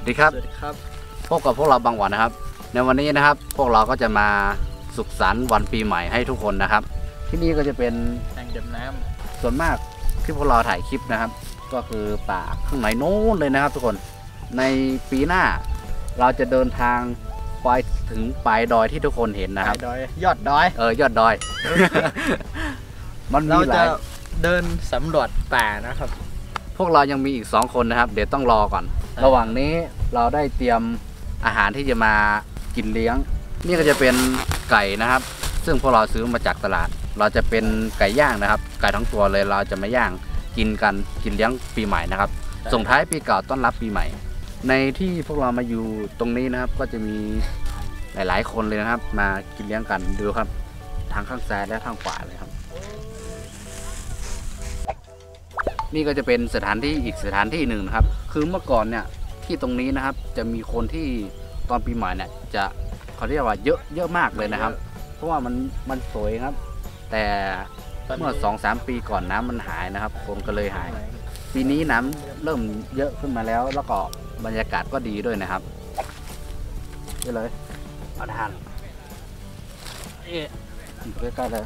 ดีครับพบกับพวกเราบางหวันนะครับในวันนี้นะครับพวกเราก็จะมาสุขสันต์วันปีใหม่ให้ทุกคนนะครับที่นี่ก็จะเป็นแอ่งเก็บน้ำส่วนมากที่พวกเราถ่ายคลิปนะครับก็คือป่าข้างในโน้นเลยนะครับทุกคนในปีหน้าเราจะเดินทางไปถึงปลายดอยที่ทุกคนเห็นนะครับยอดดอยยอดดอย มันมีหลายเดินสำรวจป่านะครับพวกเรายังมีอีก2คนนะครับเดี๋ยวต้องรอก่อนระหว่างนี้เราได้เตรียมอาหารที่จะมากินเลี้ยงนี่ก็จะเป็นไก่นะครับซึ่งพวกเราซื้อมาจากตลาดเราจะเป็นไก่ย่างนะครับไก่ทั้งตัวเลยเราจะมาย่างกินเลี้ยงปีใหม่นะครับส่งท้ายปีเก่าต้อนรับปีใหม่ในที่พวกเรามาอยู่ตรงนี้นะครับก็จะมีหลายๆคนเลยนะครับมากินเลี้ยงกันดูครับทางข้างซ้ายและทางขวาเลยครับนี่ก็จะเป็นสถานที่อีกสถานที่หนึ่งนะครับคือเมื่อก่อนเนี่ยที่ตรงนี้นะครับจะมีคนที่ตอนปีใหม่เนี่ยจะเขาเรียกว่าเยอะมากเลยนะครับเพราะว่ามันสวยครับแต่เมื่อ 2-3 ปีก่อนน้ำมันหายนะครับคนก็เลยหายปีนี้น้ำเริ่มเยอะขึ้นมาแล้วแล้วก็บรรยากาศก็ดีด้วยนะครับนี่เลยเอาทานใกล้ๆเลย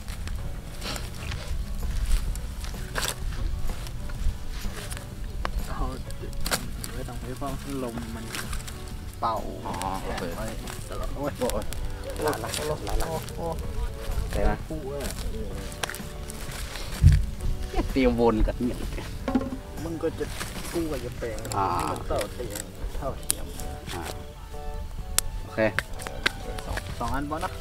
ไม่ต้องให้ฟังลมมันเป่าโอเคตลอดโอ้ยหลายใช่ไหมเตรียมวนกันเนี่ยมึงก็จะกู้กับจะแปลงมันเต่าเตียงเท่าเทียมโอเคสองอันบอลนะ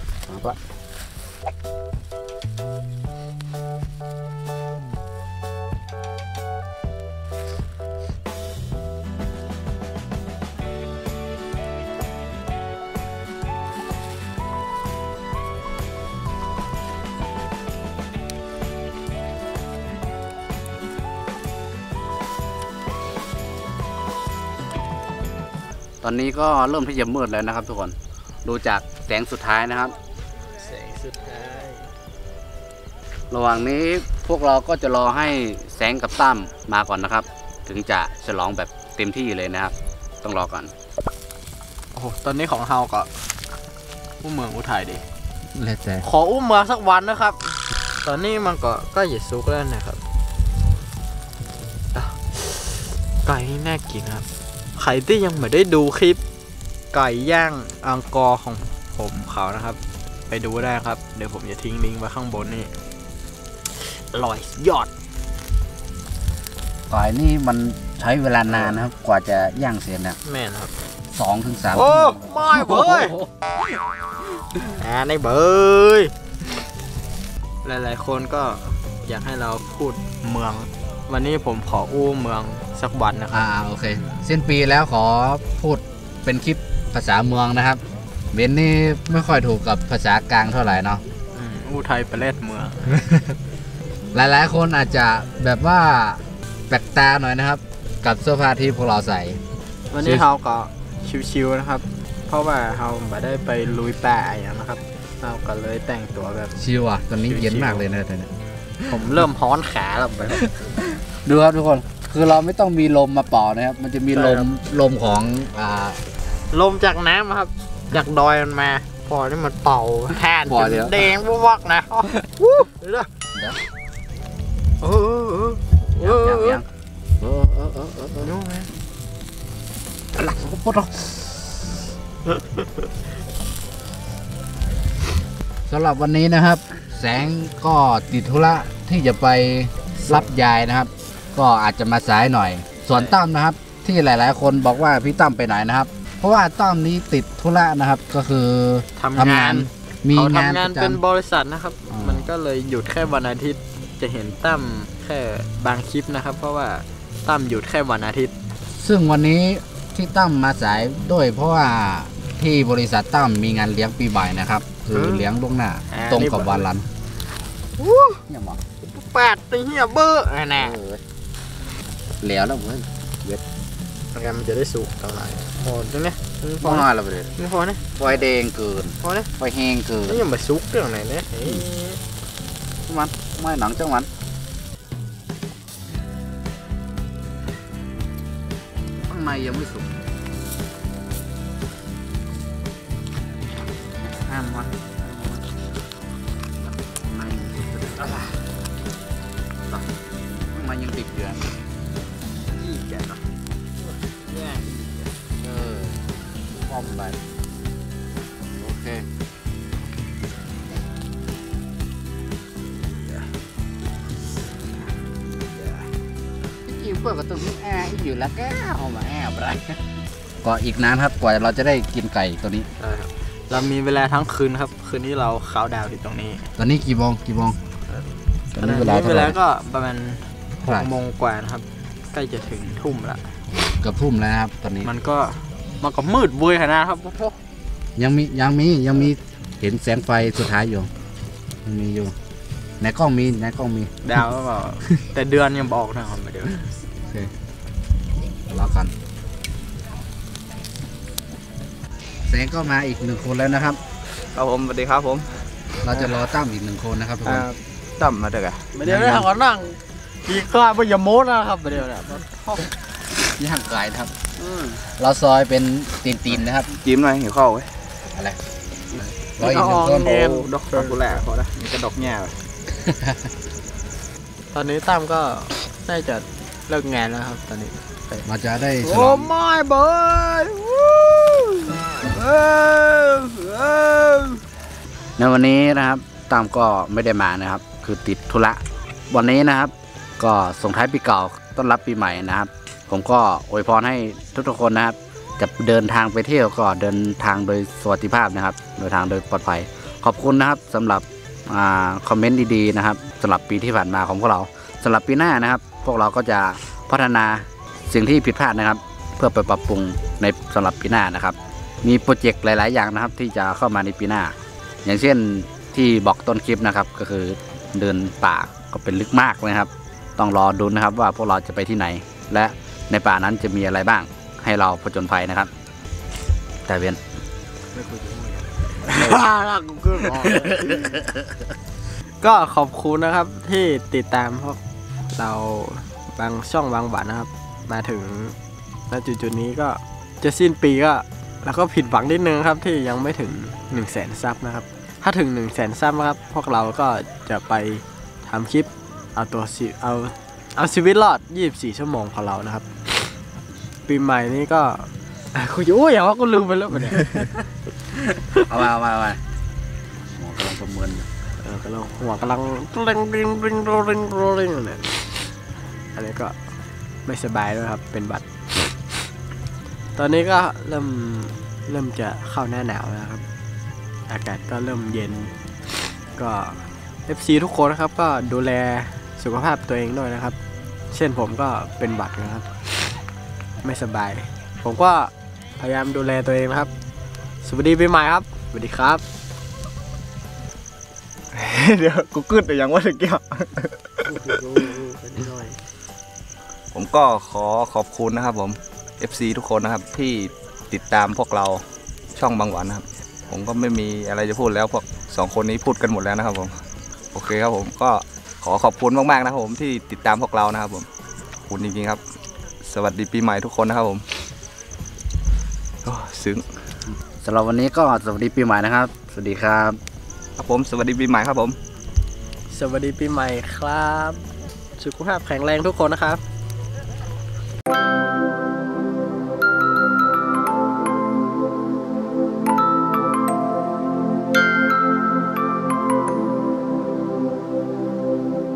ตอนนี้ก็เริ่มที่จะมืดแล้วนะครับทุกคนดูจากแสงสุดท้ายนะครับแสงสุดท้ายระหว่างนี้พวกเราก็จะรอให้แสงกับตั้มมาก่อนนะครับถึงจะฉลองแบบเต็มที่เลยนะครับต้องรอก่อนโอ้โหตอนนี้ของเฮาก็อุ้มเมืองอุทัยดิแล้วแต่ขออุ้มเมืองสักวันนะครับตอนนี้มันก็หยิบซุกแล้วนะครับไก่นี่น่ากินครับใครที่ยังไม่ได้ดูคลิปไก่ย่างอังกอร์ของผมเขานะครับไปดูได้ครับเดี๋ยวผมจะทิ้งลิงก์ไว้ข้างบนนี่อร่อยยอดไก่นี่มันใช้เวลานานนะครับกว่าจะย่างเสร็จนะแม่นะครับ 2-3 โอ้ไม่เบยในเบยหลายๆคนก็อยากให้เราพูดเมืองวันนี้ผมขออู้เมืองสักวันนะครับโอเคสิ้นปีแล้วขอพูดเป็นคลิปภาษาเมืองนะครับเบนนี่ไม่ค่อยถูกกับภาษากลางเท่าไหร่เนาะอุทัยประเทศเมืองหลายๆคนอาจจะแบบว่าแปลกตาหน่อยนะครับกับเสื้อผ้าที่พวกเราใส่วันนี้เราก็ชิวๆนะครับเพราะว่าเราไม่ได้ไปลุยป่าอย่างนะครับเราก็เลยแต่งตัวแบบชิวอ่ะตอนนี้เย็นมากเลยนะตอนนี้ผมเริ่มฮ้อนขาแล้วไปดูครับทุกคนคือเราไม่ต้องมีลมมาเป่านะครับมันจะมีลมของลมจากน้ำครับจากดอยมันมาพอที่มันเป่าแทนแดงวักนะเดี๋ยวยุ่งไหมหลักปุ๊บสำหรับวันนี้นะครับแสงก็ติดธุระที่จะไปรับยายนะครับก็อาจจะมาสายหน่อยส่วนตั้มนะครับที่หลายๆคนบอกว่าพี่ตั้มไปไหนนะครับเพราะว่าตั้มนี้ติดธุระนะครับก็คือทำงานมีงานเป็นบริษัทนะครับมันก็เลยหยุดแค่วันอาทิตย์จะเห็นตั้มแค่บางคลิปนะครับเพราะว่าตั้มหยุดแค่วันอาทิตย์ซึ่งวันนี้ที่ตั้มมาสายด้วยเพราะว่าที่บริษัทตั้มมีงานเลี้ยงปีใหม่นะครับคือเลี้ยงล่วงหน้าตรงกับวันรันเนี่ยหมอ 8ตีเหี้ยเบอร์แน่แล้วเพื่อนเวทมันจะได้สุกเท่าไหร่พอตรงนี้พอหน่อยแล้วเลยไม่พอเนี่ยไฟแดงเกินพอเนี่ยไฟแห้งเกินนี่ยังไม่สุกเรื่องไหนเนี่ยมันไม่หนังจังมันข้างในยังไม่สุกห้ามมันมันยังติดเดือนป้อมไปโอเคเปิดประตูแอร์อยู่แล้วแก้วมาแอบอะไรก็อีกนานครับกว่าเราจะได้กินไก่ตัวนี้เรามีเวลาทั้งคืนครับคืนนี้เราเขาดาวที่ตรงนี้ตอนนี้กี่โมงตอนนี้เวลาก็ประมาณ6 โมงกว่านะครับใกล้จะถึงทุ่มละเกือบทุ่มแล้วครับตอนนี้มันก็มืดบุยขนาดครับยังมีเห็นแสงไฟสุดท้ายอยู่ยังมีอยู่ในกล้องมีดาวก็บอกแต่เดือนยังบอกนะครับเดี๋ยวโอเครอกันแสงก็มาอีก1 คนแล้วนะครับครับผมสวัสดีครับผมเราจะรอตั้มอีก1 คนนะครับทุกคนตั้มมาเถอะไม่เดี๋ยวได้ก่อนนั่งกี่ข้าวไม่ยโม้นะครับเดี๋ยวเนี่ยย่างไก่ครับเราซอยเป็นตีนนะครับจิ้มหน่อยหิวข้าวไว้อะไรรออีก1 คนดอกกุหลาบพอนะมีกระดกแง่ตอนนี้ตั้มก็น่าจะเลิกงานแล้วครับตอนนี้มาจะได้โอ้ไม่เบย์ในวันนี้นะครับตั้มก็ไม่ได้มานะครับคือติดธุระวันนี้นะครับก็ส่งท้ายปีเก่าต้อนรับปีใหม่นะครับผมก็อวยพรให้ทุกคนนะครับจะเดินทางไปเที่ยวก็เดินทางโดยสวัสดิภาพนะครับเดินทางโดยปลอดภัยขอบคุณนะครับสำหรับคอมเมนต์ดีๆนะครับสำหรับปีที่ผ่านมาของพวกเราสำหรับปีหน้านะครับพวกเราก็จะพัฒนาสิ่งที่ผิดพลาดนะครับเพื่อไปปรับปรุงในสำหรับปีหน้านะครับมีโปรเจกต์หลายๆอย่างนะครับที่จะเข้ามาในปีหน้าอย่างเช่นที่บอกต้นคลิปนะครับก็คือเดินป่าก็เป็นลึกมากนะครับต้องรอดูนะครับว่าพวกเราจะไปที่ไหนและในป่านั้นจะมีอะไรบ้างให้เราผจญภัยนะครับแต่เวียนก็ขอบคุณนะครับที่ติดตามพวกเราบางช่องบางบัตรนะครับมาถึงณจุดนี้ก็จะสิ้นปีก็แล้วก็ผิดหวังนิดนึงครับที่ยังไม่ถึง 100,000 ซับนะครับถ้าถึง 100,000 ซับนะครับพวกเราก็จะไปทำคลิปเอาชีวิตรอด24 ชั่วโมงของเรานะครับปีใหม่นี้ก็คุยอย่างว่าก็ลืมไปแล้วเนี่ยเอามาหัวกำลังประเมินหัวกำลังเร่งเนี่ยอันนี้ก็ไม่สบายด้วยครับเป็นบัตรตอนนี้ก็เริ่มจะเข้าหน้าหนาวแล้วครับอากาศก็เริ่มเย็นก็ FC ทุกคนนะครับก็ดูแลสุขภาพตัวเองด้วยนะครับเช่นผมก็เป็นบัตรนะครับไม่สบายผมก็พยายามดูแลตัวเองนะครับสวัสดีปีใหม่ครับสวัสดีครับเดี๋ยวกูกึดแต่ยังว่าถึงเกี่ยวผมก็ขอบคุณนะครับผม FC ทุกคนนะครับที่ติดตามพวกเราช่องบางหวันนะครับผมก็ไม่มีอะไรจะพูดแล้วพวก2 คนนี้พูดกันหมดแล้วนะครับผมโอเคครับผมก็ขอบคุณมากๆนะครับผมที่ติดตามพวกเรานะครับผมขอบคุณจริงๆครับสวัสดีปีใหม่ทุกคนนะครับผมซึ้งสำหรับวันนี้ก็สวัสดีปีใหม่นะครับสวัสดีครับครับผมสวัสดีปีใหม่ครับผมสวัสดีปีใหม่ครับสุขภาพแข็งแรงทุกคนนะครับ